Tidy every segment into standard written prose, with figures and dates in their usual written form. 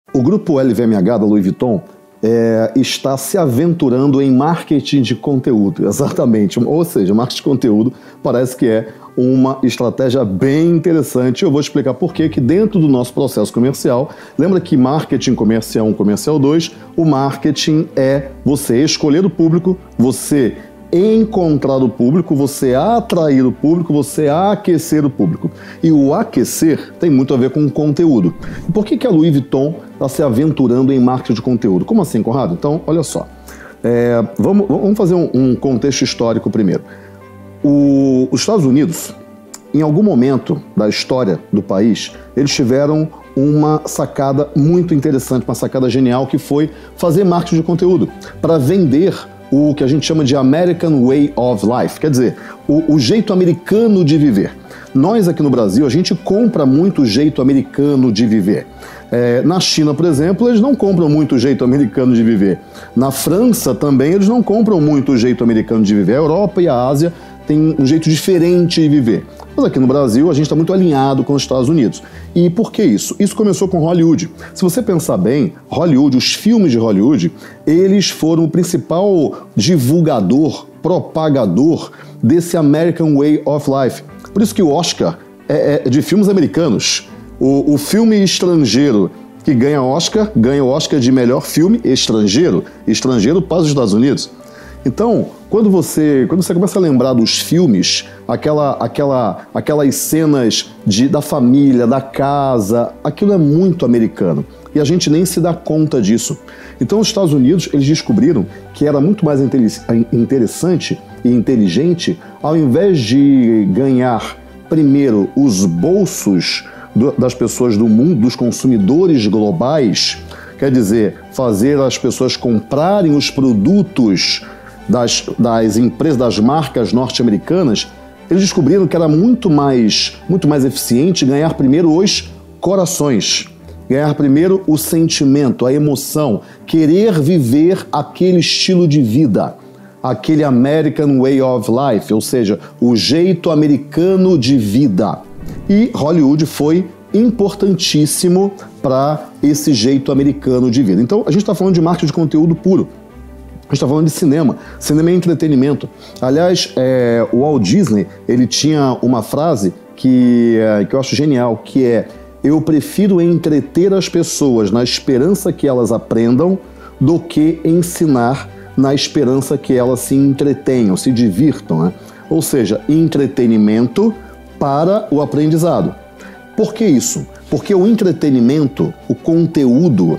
O grupo LVMH da Louis Vuitton está se aventurando em marketing de conteúdo, exatamente. Ou seja, marketing de conteúdo parece que é uma estratégia bem interessante. Eu vou explicar por quê, que dentro do nosso processo comercial, lembra que marketing comercial 1, comercial 2, o marketing é você escolher o público, você encontrar o público, você atrair o público, você aquecer o público. E o aquecer tem muito a ver com o conteúdo. E por que a Louis Vuitton está se aventurando em marketing de conteúdo? Como assim, Conrado? Então, olha só. Vamos fazer um contexto histórico primeiro. Os Estados Unidos, em algum momento da história do país, eles tiveram uma sacada muito interessante, uma sacada genial, que foi fazer marketing de conteúdo para vender o que a gente chama de American Way of Life, quer dizer, o jeito americano de viver. Nós aqui no Brasil, a gente compra muito o jeito americano de viver. Na China, por exemplo, eles não compram muito o jeito americano de viver. Na França também eles não compram muito o jeito americano de viver. A Europa e a Ásia têm um jeito diferente de viver. Mas aqui no Brasil a gente está muito alinhado com os Estados Unidos. E por que isso? Isso começou com Hollywood. Se você pensar bem, Hollywood, os filmes de Hollywood, eles foram o principal divulgador, propagador desse American Way of Life. Por isso que o Oscar é de filmes americanos. O filme estrangeiro que ganha o Oscar de melhor filme estrangeiro para os Estados Unidos. Então, quando você começa a lembrar dos filmes, aquelas cenas da família, da casa, aquilo é muito americano. E a gente nem se dá conta disso. Então, os Estados Unidos, eles descobriram que era muito mais interessante e inteligente, ao invés de ganhar primeiro os bolsos das pessoas do mundo, dos consumidores globais, quer dizer, fazer as pessoas comprarem os produtos das empresas, das marcas norte-americanas, eles descobriram que era muito mais eficiente ganhar primeiro os corações, ganhar primeiro o sentimento, a emoção, querer viver aquele estilo de vida, aquele American Way of Life, ou seja, o jeito americano de vida. E Hollywood foi importantíssimo para esse jeito americano de vida. Então, a gente está falando de marketing de conteúdo puro. A gente está falando de cinema. Cinema é entretenimento. Aliás, o Walt Disney, ele tinha uma frase que eu acho genial, que é: eu prefiro entreter as pessoas na esperança que elas aprendam do que ensinar na esperança que elas se entretenham, se divirtam, né? Ou seja, entretenimento para o aprendizado. Por que isso? Porque o entretenimento, o conteúdo,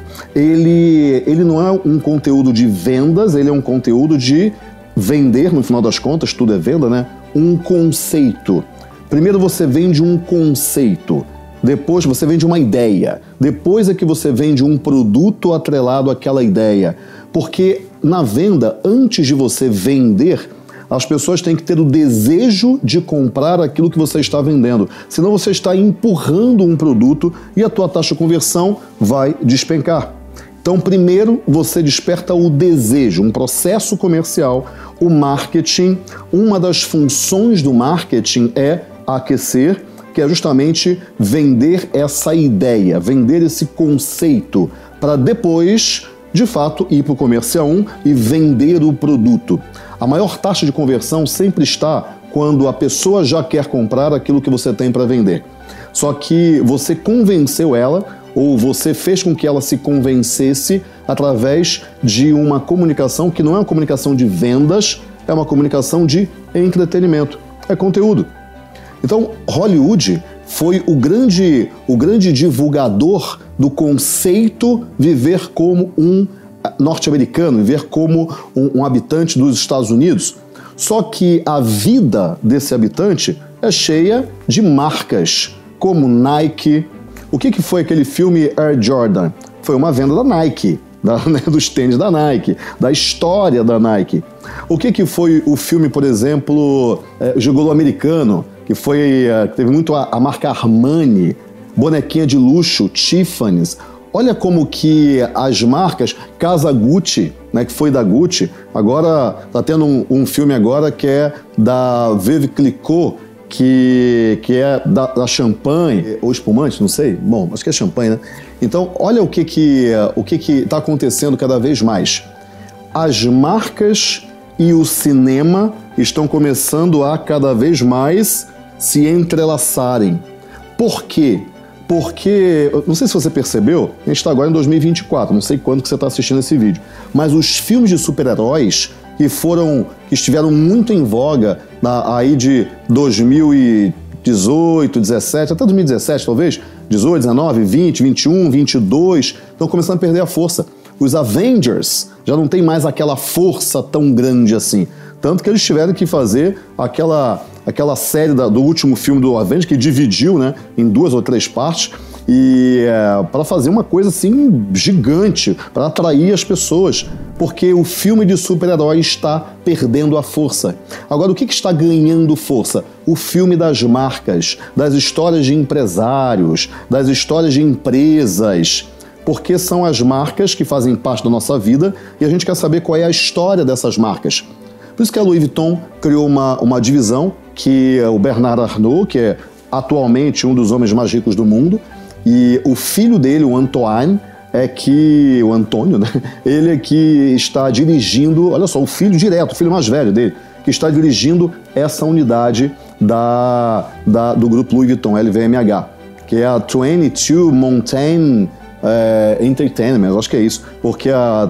ele não é um conteúdo de vendas, ele é um conteúdo de vender, no final das contas, tudo é venda, né? Um conceito. Primeiro você vende um conceito, depois você vende uma ideia, depois é que você vende um produto atrelado àquela ideia. Porque na venda, antes de você vender, as pessoas têm que ter o desejo de comprar aquilo que você está vendendo. Senão você está empurrando um produto e a tua taxa de conversão vai despencar. Então, primeiro, você desperta o desejo, um processo comercial, o marketing. Uma das funções do marketing é aquecer, que é justamente vender essa ideia, vender esse conceito, para depois, de fato, ir para o comercial 1 e vender o produto. A maior taxa de conversão sempre está quando a pessoa já quer comprar aquilo que você tem para vender. Só que você convenceu ela, ou você fez com que ela se convencesse através de uma comunicação que não é uma comunicação de vendas, é uma comunicação de entretenimento, é conteúdo. Então, Hollywood foi o grande divulgador do conceito viver como um norte-americano, viver como um habitante dos Estados Unidos. Só que a vida desse habitante é cheia de marcas, como Nike. O que foi aquele filme Air Jordan? Foi uma venda da Nike, dos tênis da Nike, da história da Nike. O que foi o filme, por exemplo, Gigolô Americano, que teve muito a marca Armani, bonequinha de luxo, Tiffany's. Olha como que as marcas, Casa Gucci, né, que foi da Gucci, agora está tendo um filme agora que é da Veuve Clicquot, que é da champanhe, ou espumante, não sei. Bom, acho que é champanhe, né? Então, olha o que está acontecendo cada vez mais. As marcas e o cinema estão começando a cada vez mais se entrelaçarem. Por quê? Porque, não sei se você percebeu, a gente está agora em 2024, não sei quando que você está assistindo esse vídeo, mas os filmes de super-heróis que estiveram muito em voga aí de 2018, 17, até 2017 talvez, 18, 19, 20, 21, 22, estão começando a perder a força. Os Avengers já não tem mais aquela força tão grande assim. Tanto que eles tiveram que fazer aquela série do último filme do Avengers, que dividiu, né, em 2 ou 3 partes, e para fazer uma coisa assim gigante, para atrair as pessoas, porque o filme de super-herói está perdendo a força. Agora, o que está ganhando força? O filme das marcas, das histórias de empresários, das histórias de empresas, porque são as marcas que fazem parte da nossa vida e a gente quer saber qual é a história dessas marcas. Por isso que a Louis Vuitton criou uma divisão que o Bernard Arnault, que é atualmente um dos homens mais ricos do mundo, e o filho dele, o Antônio, né? Ele é que está dirigindo, olha só, o filho mais velho dele, que está dirigindo essa unidade do grupo Louis Vuitton, LVMH, que é a 22 Montaigne Entertainment, acho que é isso, porque a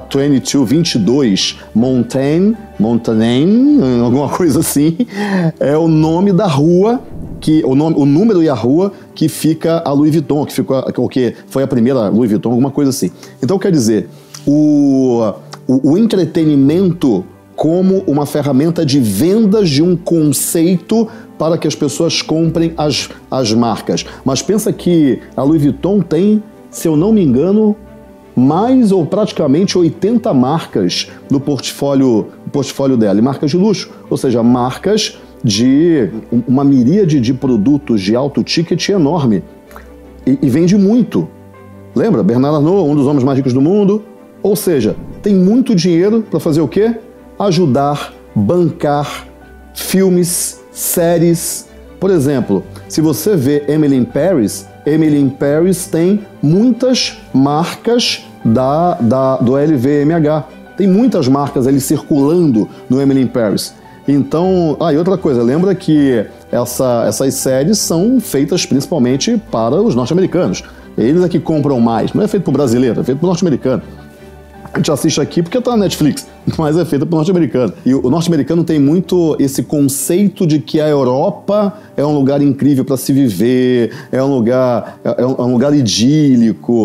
22 Montaigne, alguma coisa assim, é o nome da rua, o número e a rua que fica a Louis Vuitton, que foi a primeira Louis Vuitton, alguma coisa assim. Então, quer dizer, o entretenimento como uma ferramenta de vendas de um conceito para que as pessoas comprem as marcas. Mas pensa que a Louis Vuitton tem, se eu não me engano, mais ou praticamente 80 marcas no portfólio dela, e marcas de luxo, ou seja, marcas de uma miríade de produtos de alto ticket enorme, e vende muito. Lembra? Bernard Arnault, um dos homens mais ricos do mundo, ou seja, tem muito dinheiro para fazer o quê? Ajudar, bancar filmes, séries. Por exemplo, se você vê Emily in Paris tem muitas marcas do LVMH. Tem muitas marcas ali circulando no Emily in Paris. Então, e outra coisa, lembra que essas séries são feitas principalmente para os norte-americanos. Eles é que compram mais, não é feito para o brasileiro, é feito para o norte-americano. A gente assiste aqui porque está na Netflix, mas é feita para o norte-americano. E o norte-americano tem muito esse conceito de que a Europa é um lugar incrível para se viver, é um lugar idílico.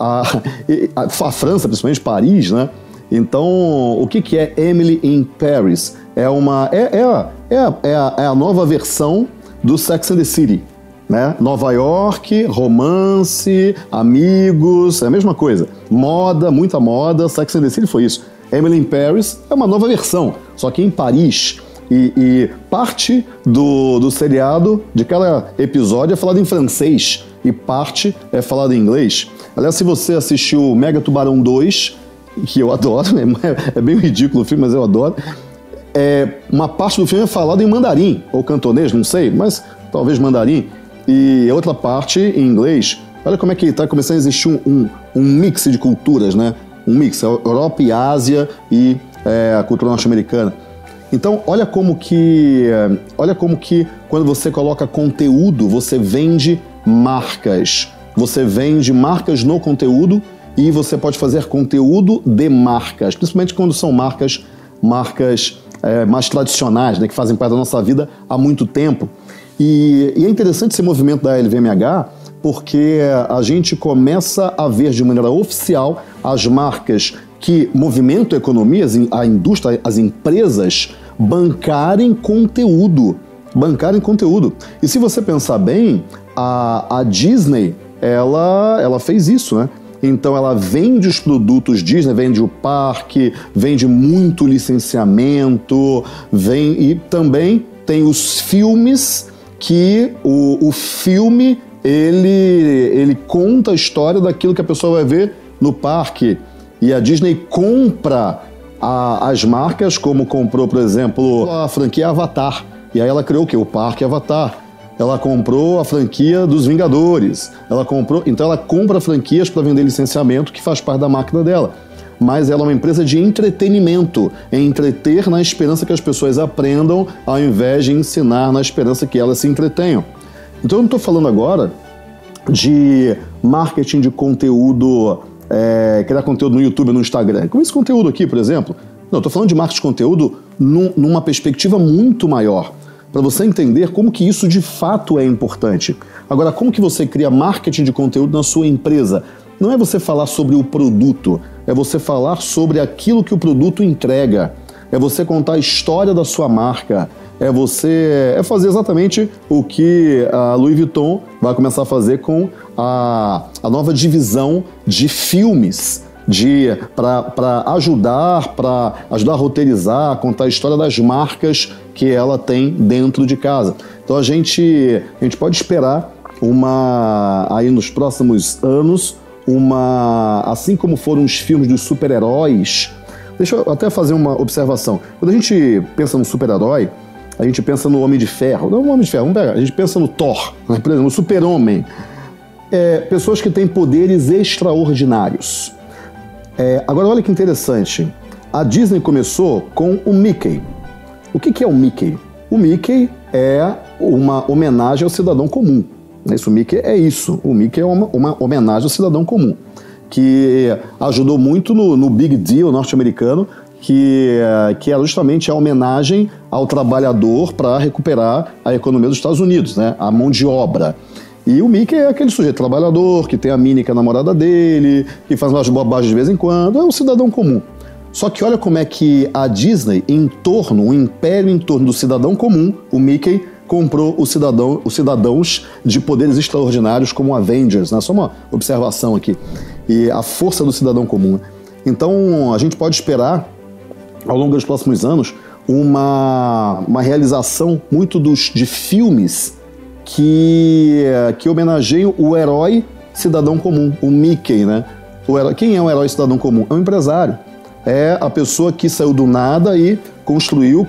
A França, principalmente Paris, né? Então, o que é Emily in Paris? É a nova versão do Sex and the City, né? Nova York, romance, amigos, é a mesma coisa. Moda, muita moda, Sex and the City foi isso. Emily in Paris é uma nova versão, só que em Paris. E parte do seriado, de cada episódio, é falado em francês e parte é falado em inglês. Aliás, se você assistiu Mega Tubarão 2, que eu adoro, né? É bem ridículo o filme, mas eu adoro. Uma parte do filme é falado em mandarim, ou cantonês, não sei, mas talvez mandarim. E outra parte em inglês. Olha como é que está começando a existir um mix de culturas, né? Um mix, Europa e Ásia e a cultura norte-americana. Então, olha como que quando você coloca conteúdo, você vende marcas. Você vende marcas no conteúdo e você pode fazer conteúdo de marcas, principalmente quando são marcas mais tradicionais, né, que fazem parte da nossa vida há muito tempo. E é interessante esse movimento da LVMH, porque a gente começa a ver de maneira oficial as marcas que movimentam a economia, a indústria, as empresas, bancarem conteúdo. E se você pensar bem, a Disney, ela fez isso, né? Então ela vende os produtos Disney, vende o parque, vende muito licenciamento, e também tem os filmes que o filme ele conta a história daquilo que a pessoa vai ver no parque. E a Disney compra as marcas, como comprou, por exemplo, a franquia Avatar. E aí ela criou o quê? O parque Avatar. ela comprou a franquia dos Vingadores, então ela compra franquias para vender licenciamento que faz parte da máquina dela. Mas ela é uma empresa de entretenimento, é entreter na esperança que as pessoas aprendam, ao invés de ensinar na esperança que elas se entretenham. Então eu não estou falando agora de marketing de conteúdo, criar conteúdo no YouTube, no Instagram, como esse conteúdo aqui, por exemplo. Não, eu estou falando de marketing de conteúdo numa perspectiva muito maior, para você entender como que isso de fato é importante. Agora, como que você cria marketing de conteúdo na sua empresa? Não é você falar sobre o produto, é você falar sobre aquilo que o produto entrega, é você contar a história da sua marca, é fazer exatamente o que a Louis Vuitton vai começar a fazer com a nova divisão de filmes, para ajudar a roteirizar, a contar a história das marcas que ela tem dentro de casa. Então a gente pode esperar aí nos próximos anos, assim como foram os filmes dos super-heróis. Deixa eu até fazer uma observação. Quando a gente pensa no super-herói, a gente pensa no Homem de Ferro. Não, o Homem de Ferro, vamos pegar. A gente pensa no Thor, né? Por exemplo, no Super-Homem. Pessoas que têm poderes extraordinários. Agora, olha que interessante. A Disney começou com o Mickey. O que é o Mickey? O Mickey é uma homenagem ao cidadão comum. O Mickey é isso. O Mickey é uma homenagem ao cidadão comum, que ajudou muito no Big Deal norte-americano, que era justamente a homenagem ao trabalhador para recuperar a economia dos Estados Unidos, né? A mão de obra. E o Mickey é aquele sujeito trabalhador, que tem a Minnie, que é a namorada dele, que faz umas bobagens de vez em quando, é um cidadão comum. Só que olha como é que a Disney, o império em torno do cidadão comum, o Mickey, comprou os cidadãos de poderes extraordinários como Avengers, né? Só uma observação aqui. E a força do cidadão comum. Então, a gente pode esperar, ao longo dos próximos anos, uma realização muito de filmes que homenageiam o herói cidadão comum, o Mickey, né? Quem é o herói cidadão comum? É um empresário. É a pessoa que saiu do nada e construiu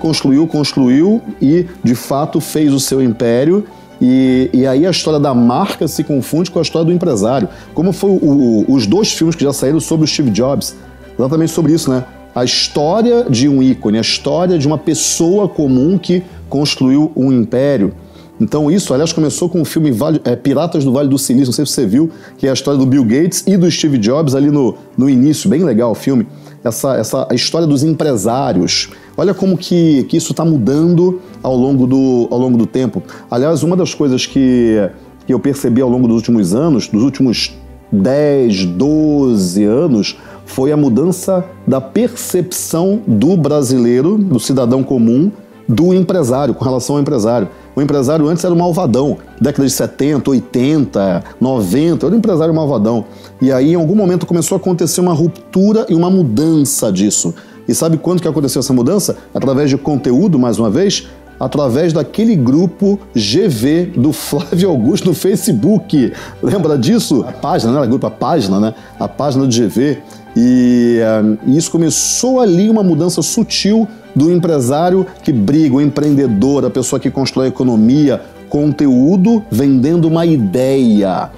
e, de fato, fez o seu império. E aí a história da marca se confunde com a história do empresário. Como foi os dois filmes que já saíram sobre o Steve Jobs. Exatamente sobre isso, né? A história de um ícone, a história de uma pessoa comum que construiu um império. Então isso, aliás, começou com o filme Piratas do Vale do Silício, não sei se você viu, que é a história do Bill Gates e do Steve Jobs ali no início, bem legal o filme. A história dos empresários. Olha como que isso está mudando ao longo do tempo. Aliás, uma das coisas que eu percebi ao longo dos últimos anos, dos últimos 10, 12 anos, foi a mudança da percepção do brasileiro, do cidadão comum, do empresário, com relação ao empresário. O empresário antes era um malvadão, década de 70, 80, 90, era um empresário malvadão. E aí, em algum momento, começou a acontecer uma ruptura e uma mudança disso. E sabe quando que aconteceu essa mudança? Através de conteúdo, mais uma vez, através daquele grupo GV do Flávio Augusto no Facebook. Lembra disso? A página, não era grupo, a página, né? A página do GV. E isso começou ali uma mudança sutil do empresário que briga, o empreendedor, a pessoa que constrói a economia, conteúdo, vendendo uma ideia.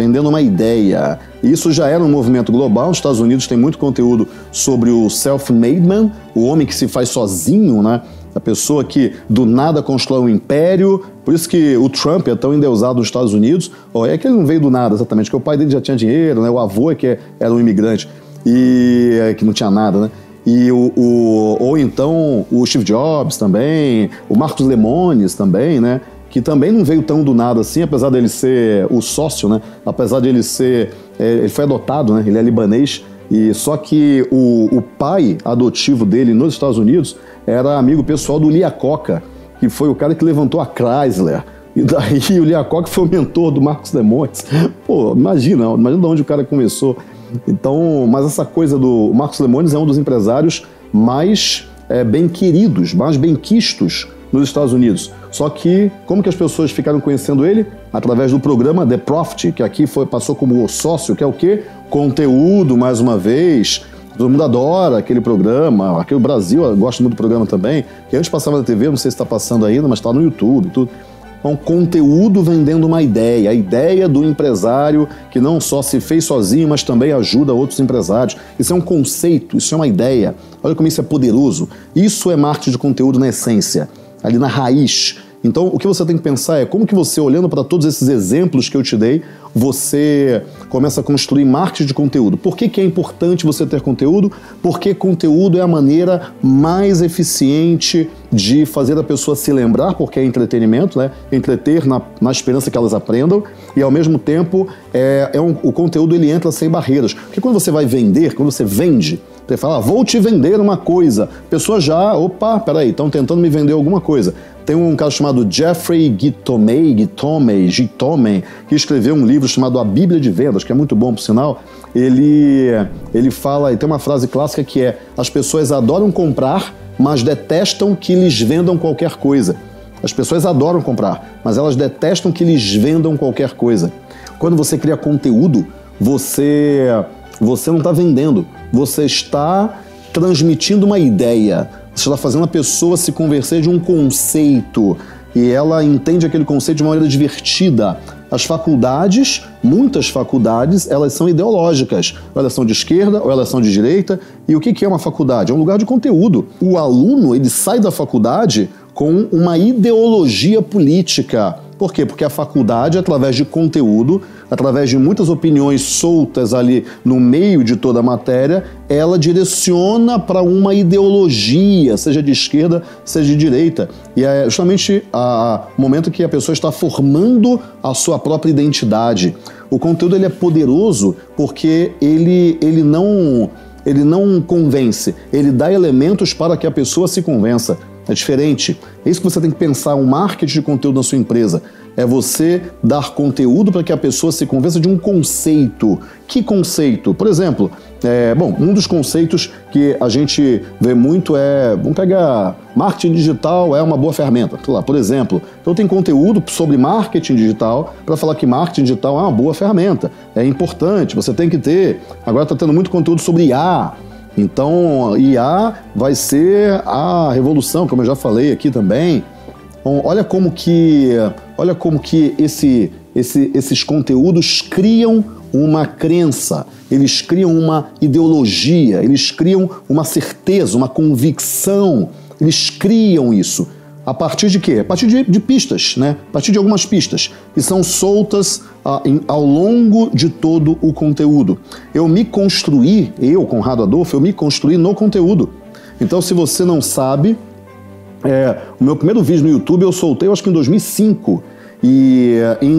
Isso já era um movimento global. Nos Estados Unidos tem muito conteúdo sobre o self-made man, o homem que se faz sozinho, né? A pessoa que do nada constrói um império. Por isso que o Trump é tão endeusado nos Estados Unidos. É que ele não veio do nada exatamente, porque o pai dele já tinha dinheiro, né? O avô era um imigrante e que não tinha nada, né? Ou então o Steve Jobs também, o Marcos Lemones também, né? Que também não veio tão do nada assim, apesar dele ser o sócio, né? Apesar de ele ser... ele foi adotado, né? Ele é libanês. Só que o pai adotivo dele nos Estados Unidos era amigo pessoal do Lee Iacocca, que foi o cara que levantou a Chrysler. E daí o Lee Iacocca foi o mentor do Marcos Lemones. Pô, imagina de onde o cara começou. Então, mas essa coisa do Marcos Lemones é um dos empresários mais bem queridos, mais bem quistos nos Estados Unidos. Só que, como que as pessoas ficaram conhecendo ele? Através do programa The Profit, que aqui passou como o sócio, que é o quê? Conteúdo, mais uma vez. Todo mundo adora aquele programa. Aqui no Brasil gosta muito do programa também, que antes passava na TV, não sei se está passando ainda, mas está no YouTube e tudo. um conteúdo vendendo uma ideia, a ideia do empresário que não só se fez sozinho, mas também ajuda outros empresários. Isso é um conceito, isso é uma ideia. Olha como isso é poderoso. Isso é marketing de conteúdo na essência, ali na raiz. Então, o que você tem que pensar é como que você, olhando para todos esses exemplos que eu te dei, você começa a construir marketing de conteúdo. Por que é importante você ter conteúdo? Porque conteúdo é a maneira mais eficiente de fazer a pessoa se lembrar, porque é entretenimento, né? Entreter na esperança que elas aprendam, e ao mesmo tempo o conteúdo ele entra sem barreiras. Porque quando você vai vender, quando você vende, você fala, vou te vender uma coisa. A pessoa já, opa, peraí, estão tentando me vender alguma coisa. Tem um cara chamado Jeffrey Gitomen, que escreveu um livro chamado A Bíblia de Vendas, que é muito bom, por sinal. Ele fala, e tem uma frase clássica que é: as pessoas adoram comprar, mas detestam que lhes vendam qualquer coisa. As pessoas adoram comprar, mas elas detestam que lhes vendam qualquer coisa. Quando você cria conteúdo, você não está vendendo, você está transmitindo uma ideia. Você está fazendo a pessoa se convencer de um conceito e ela entende aquele conceito de uma maneira divertida. As faculdades, muitas faculdades, elas são ideológicas. Ou elas são de esquerda, ou elas são de direita. E o que é uma faculdade? É um lugar de conteúdo. O aluno, ele sai da faculdade com uma ideologia política. Por quê? Porque a faculdade, através de conteúdo, através de muitas opiniões soltas ali no meio de toda a matéria, ela direciona para uma ideologia, seja de esquerda, seja de direita. E é justamente o momento que a pessoa está formando a sua própria identidade. O conteúdo ele é poderoso porque ele não convence, ele dá elementos para que a pessoa se convença. É diferente. É isso que você tem que pensar, um marketing de conteúdo na sua empresa. É você dar conteúdo para que a pessoa se convença de um conceito. Que conceito? Por exemplo, um dos conceitos que a gente vê muito vamos pegar, marketing digital é uma boa ferramenta. Sei lá, por exemplo, então tem conteúdo sobre marketing digital para falar que marketing digital é uma boa ferramenta. É importante, você tem que ter. Agora está tendo muito conteúdo sobre IA. Então, IA vai ser a revolução, como eu já falei aqui também. Bom, olha como que esses conteúdos criam uma crença, eles criam uma ideologia, eles criam uma certeza, uma convicção, eles criam isso. A partir de quê? A partir de pistas, né? A partir de algumas pistas que são soltas ao longo de todo o conteúdo. Conrado Adolfo, eu me construí no conteúdo. Então, se você não sabe, o meu primeiro vídeo no YouTube eu soltei, eu acho que em 2005. E em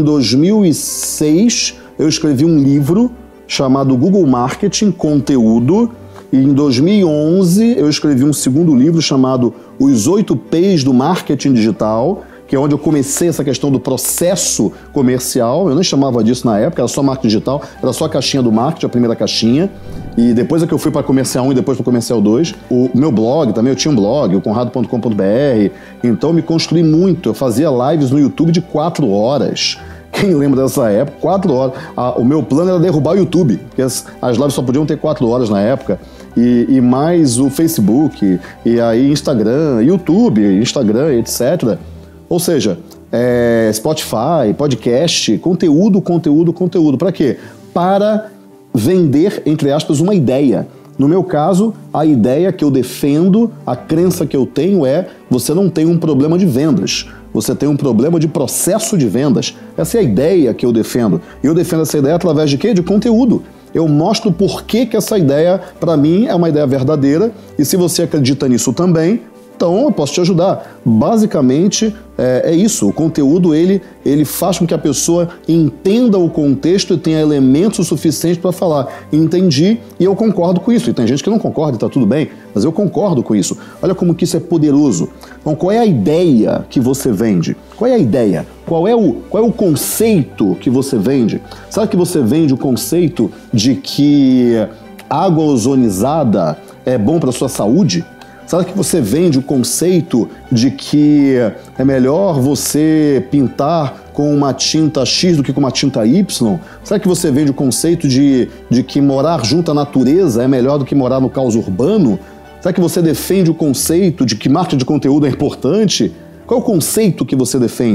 2006 eu escrevi um livro chamado Google Marketing Conteúdo. E em 2011 eu escrevi um segundo livro chamado Os 8 P's do Marketing Digital, que é onde eu comecei essa questão do processo comercial. Eu nem chamava disso na época, era só marketing digital, era só a caixinha do marketing, a primeira caixinha. E depois é que eu fui para Comercial 1 e depois para Comercial 2. O meu blog também, eu tinha um blog, o conrado.com.br. Então eu me construí muito, eu fazia lives no YouTube de 4 horas. Quem lembra dessa época? 4 horas. O meu plano era derrubar o YouTube, porque as lives só podiam ter 4 horas na época. E mais o Facebook, e aí Instagram, YouTube, Instagram, etc. Ou seja, Spotify, podcast, conteúdo. Para quê? Para vender, entre aspas, uma ideia. No meu caso, a ideia que eu defendo, a crença que eu tenho você não tem um problema de vendas. Você tem um problema de processo de vendas. Essa é a ideia que eu defendo. E eu defendo essa ideia através de quê? De conteúdo. Eu mostro por que essa ideia, para mim, é uma ideia verdadeira. E se você acredita nisso também, então eu posso te ajudar. Basicamente, é isso. O conteúdo, ele faz com que a pessoa entenda o contexto e tenha elementos suficientes para falar. Entendi e eu concordo com isso. E tem gente que não concorda e está tudo bem, mas eu concordo com isso. Olha como que isso é poderoso. Então, qual é a ideia que você vende? Qual é a ideia? Qual é o conceito que você vende? Sabe que você vende o conceito de que água ozonizada é bom para a sua saúde? Será que você vende o conceito de que é melhor você pintar com uma tinta X do que com uma tinta Y? Será que você vende o conceito de que morar junto à natureza é melhor do que morar no caos urbano? Será que você defende o conceito de que marketing de conteúdo é importante? Qual é o conceito que você defende?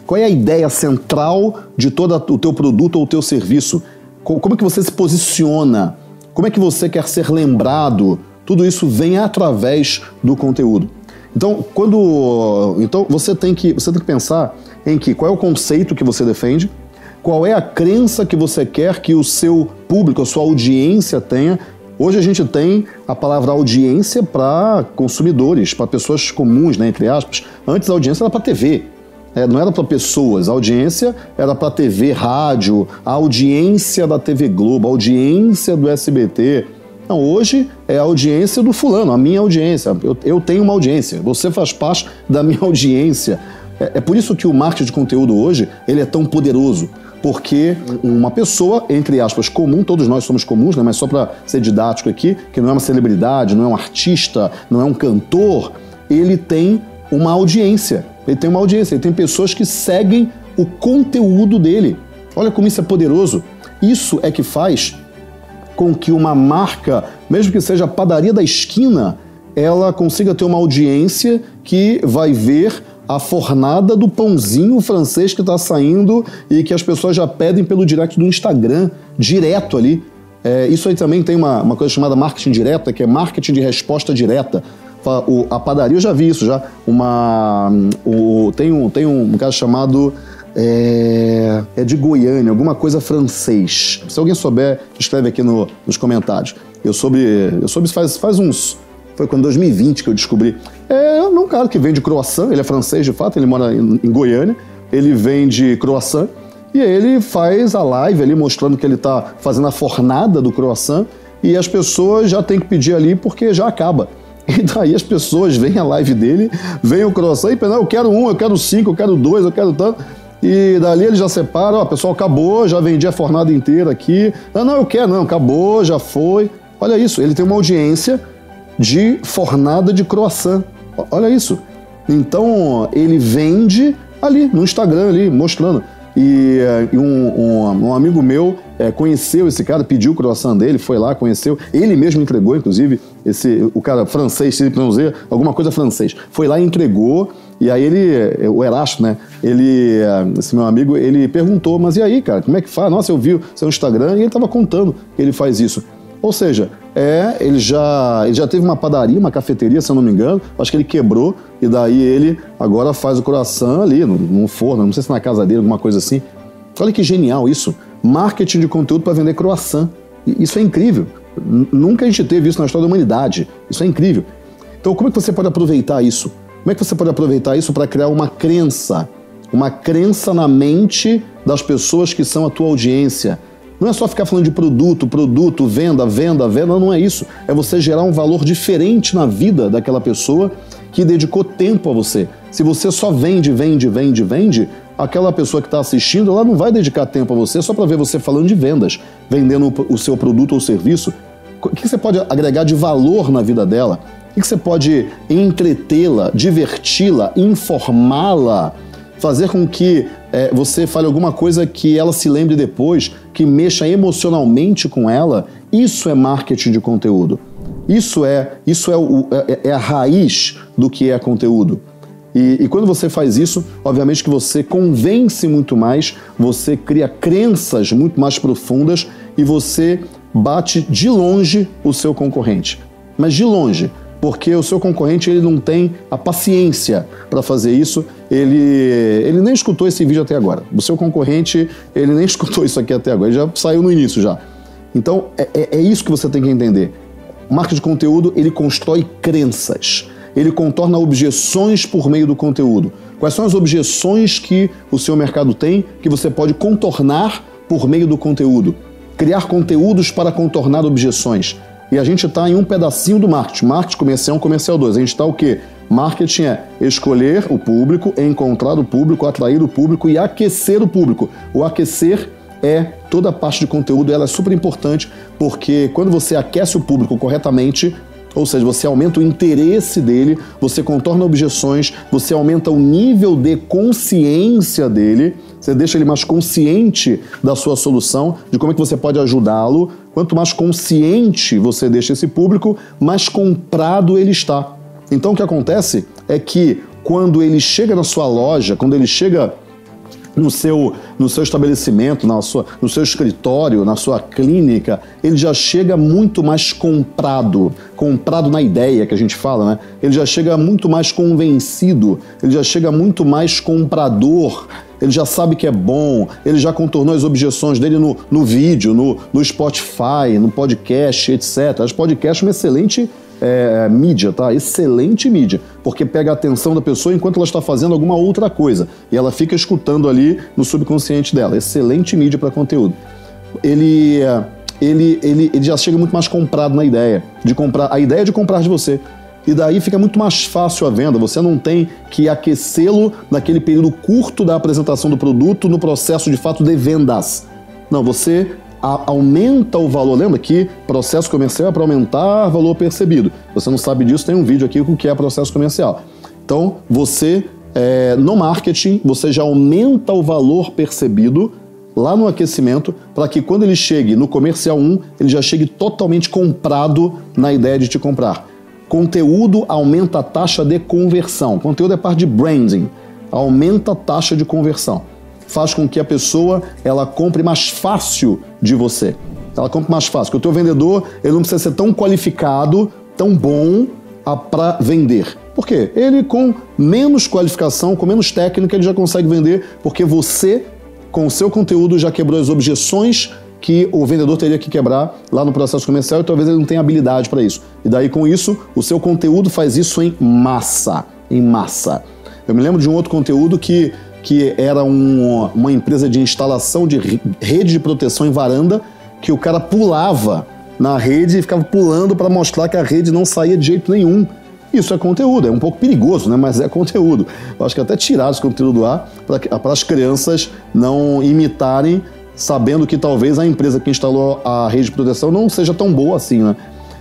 Qual é a ideia central de todo o teu produto ou o teu serviço? Como é que você se posiciona? Como é que você quer ser lembrado? Tudo isso vem através do conteúdo. Então, você tem que pensar em qual é o conceito que você defende, qual é a crença que você quer que o seu público, a sua audiência tenha. Hoje a gente tem a palavra audiência para consumidores, para pessoas comuns, né, entre aspas. Antes a audiência era para TV, não era para pessoas. A audiência era para TV, rádio, a audiência da TV Globo, a audiência do SBT. Não, hoje é a audiência do fulano, a minha audiência. Eu tenho uma audiência, você faz parte da minha audiência. É por isso que o marketing de conteúdo hoje ele é tão poderoso. Porque uma pessoa, entre aspas, comum, todos nós somos comuns, né? Mas só para ser didático aqui, que não é uma celebridade, não é um artista, não é um cantor, ele tem uma audiência. Ele tem pessoas que seguem o conteúdo dele. Olha como isso é poderoso. Isso é que faz com que uma marca, mesmo que seja a padaria da esquina, ela consiga ter uma audiência que vai ver a fornada do pãozinho francês que está saindo e que as pessoas já pedem pelo direct do Instagram, direto ali. Isso aí também tem uma coisa chamada marketing direta, que é marketing de resposta direta. A padaria, eu já vi isso, já. Tem um cara chamado... É de Goiânia, alguma coisa francês. Se alguém souber, escreve aqui nos comentários. Eu soube faz uns... Foi quando 2020 que eu descobri. É um cara que vende croissant, ele é francês de fato, ele mora em Goiânia, ele vende croissant e aí ele faz a live ali mostrando que ele está fazendo a fornada do croissant e as pessoas já têm que pedir ali porque já acaba. E daí as pessoas veem a live dele, veem o croissant e pensam, eu quero 1, eu quero 5, eu quero 2, eu quero tanto. E dali ele já separa, pessoal, acabou, já vendi a fornada inteira aqui. Não, eu quero, não, acabou, já foi. Olha isso, ele tem uma audiência de fornada de croissant. Olha isso. Então, ele vende ali, no Instagram, ali, mostrando. E um amigo meu conheceu esse cara, pediu o croissant dele, foi lá, conheceu. Ele mesmo entregou, inclusive, o cara francês, alguma coisa francês. Foi lá e entregou. E aí o Erasto, né? Esse meu amigo, ele perguntou, mas e aí, cara, como é que faz? Nossa, eu vi o seu Instagram e ele estava contando que ele faz isso. Ou seja, ele já teve uma padaria, uma cafeteria, se eu não me engano, acho que ele quebrou, e daí ele agora faz o croissant ali, num forno, não sei se na casa dele, alguma coisa assim. Olha que genial isso, marketing de conteúdo para vender croissant, isso é incrível, nunca a gente teve isso na história da humanidade, isso é incrível. Então como é que você pode aproveitar isso? Como é que você pode aproveitar isso para criar uma crença na mente das pessoas que são a tua audiência? Não é só ficar falando de produto, venda, não é isso. É você gerar um valor diferente na vida daquela pessoa que dedicou tempo a você. Se você só vende, aquela pessoa que está assistindo, ela não vai dedicar tempo a você só para ver você falando de vendas, vendendo o seu produto ou serviço. O que você pode agregar de valor na vida dela? O que você pode entretê-la, diverti-la, informá-la, fazer com que você fale alguma coisa que ela se lembre depois, que mexa emocionalmente com ela? Isso é marketing de conteúdo. Isso é a raiz do que é conteúdo. E quando você faz isso, obviamente que você convence muito mais, você cria crenças muito mais profundas e você bate de longe o seu concorrente. Mas de longe. Porque o seu concorrente ele não tem a paciência para fazer isso, ele nem escutou esse vídeo até agora. O seu concorrente, ele nem escutou isso aqui até agora, ele já saiu no início já. Então, é isso que você tem que entender. O marketing de conteúdo, ele constrói crenças, ele contorna objeções por meio do conteúdo. Quais são as objeções que o seu mercado tem que você pode contornar por meio do conteúdo? Criar conteúdos para contornar objeções. E a gente está em um pedacinho do marketing. Marketing comercial 1, comercial 2. A gente está o quê? Marketing é escolher o público, encontrar o público, atrair o público e aquecer o público. O aquecer é toda a parte de conteúdo, ela é super importante, porque quando você aquece o público corretamente, ou seja, você aumenta o interesse dele, você contorna objeções, você aumenta o nível de consciência dele, você deixa ele mais consciente da sua solução, de como é que você pode ajudá-lo. Quanto mais consciente você deixa esse público, mais comprado ele está. Então o que acontece é que quando ele chega na sua loja, quando ele chega no seu estabelecimento, no seu escritório, na sua clínica, ele já chega muito mais comprado na ideia que a gente fala, né? Ele já chega muito mais convencido, ele já chega muito mais comprador, ele já sabe que é bom, ele já contornou as objeções dele no vídeo, no Spotify, no podcast, etc. As podcasts é uma excelente mídia, tá? Excelente mídia, porque pega a atenção da pessoa enquanto ela está fazendo alguma outra coisa e ela fica escutando ali no subconsciente dela. Excelente mídia para conteúdo. Ele já chega muito mais comprado na ideia de comprar, a ideia de comprar de você. E daí fica muito mais fácil a venda, você não tem que aquecê-lo naquele período curto da apresentação do produto no processo de fato de vendas. Não, você aumenta o valor. Lembra que processo comercial é para aumentar valor percebido. Você não sabe disso, tem um vídeo aqui com o que é processo comercial. Então, você, no marketing, você já aumenta o valor percebido lá no aquecimento, para que quando ele chegue no comercial 1, ele já chegue totalmente comprado na ideia de te comprar. Conteúdo aumenta a taxa de conversão. Conteúdo é parte de branding. Aumenta a taxa de conversão. Faz com que a pessoa ela compre mais fácil de você. Ela compra mais fácil. Porque o teu vendedor ele não precisa ser tão qualificado, tão bom para vender. Por quê? Ele com menos qualificação, com menos técnica, ele já consegue vender, porque você, com o seu conteúdo, já quebrou as objeções que o vendedor teria que quebrar lá no processo comercial e talvez ele não tenha habilidade para isso. E daí, com isso, o seu conteúdo faz isso em massa. Em massa. Eu me lembro de um outro conteúdo que era uma empresa de instalação de rede de proteção em varanda, que o cara pulava na rede e ficava pulando para mostrar que a rede não saía de jeito nenhum. Isso é conteúdo, é um pouco perigoso, né? Mas é conteúdo. Eu acho que até tirar esse conteúdo do ar para as crianças não imitarem, sabendo que talvez a empresa que instalou a rede de proteção não seja tão boa assim, né?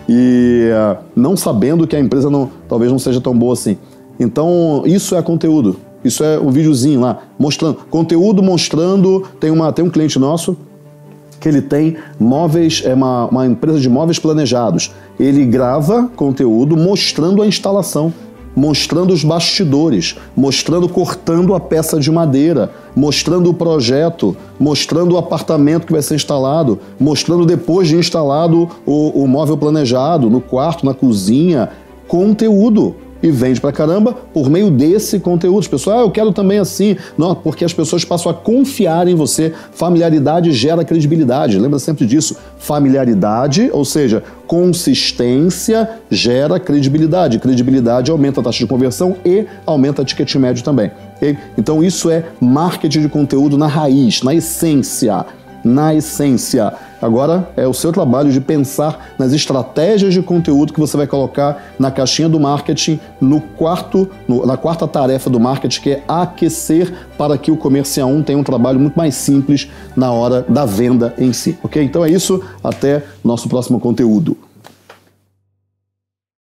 E não sabendo que a empresa talvez não seja tão boa assim. Então, isso é conteúdo. Isso é um videozinho lá, mostrando. Conteúdo mostrando. Tem um cliente nosso que ele tem móveis, uma empresa de móveis planejados. Ele grava conteúdo mostrando a instalação, mostrando os bastidores, cortando a peça de madeira, mostrando o projeto, mostrando o apartamento que vai ser instalado, mostrando depois de instalado o móvel planejado, no quarto, na cozinha. Conteúdo. E vende pra caramba por meio desse conteúdo. As pessoas, eu quero também assim. Não, porque as pessoas passam a confiar em você. Familiaridade gera credibilidade. Lembra sempre disso. Familiaridade, ou seja, consistência gera credibilidade. Credibilidade aumenta a taxa de conversão e aumenta a ticket médio também. Okay? Então isso é marketing de conteúdo na raiz, na essência. Na essência. Agora é o seu trabalho de pensar nas estratégias de conteúdo que você vai colocar na caixinha do marketing na quarta tarefa do marketing, que é aquecer para que o comercial 1 tenha um trabalho muito mais simples na hora da venda em si. Ok? Então é isso. Até nosso próximo conteúdo.